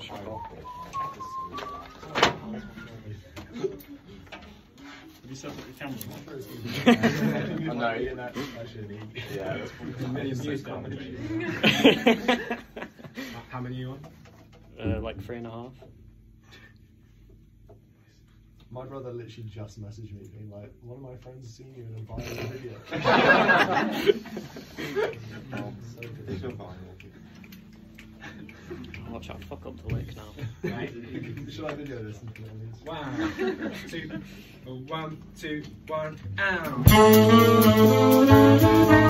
Have you set up your camera? I know, you know. Yeah, that's probably How many are you on? Like 3.5. My brother literally just messaged me being like, one of my friends has seen you in a viral video. So good. Watch out, fuck up the lake now. Should I video this? 1, 2, 1, 2, 1, out.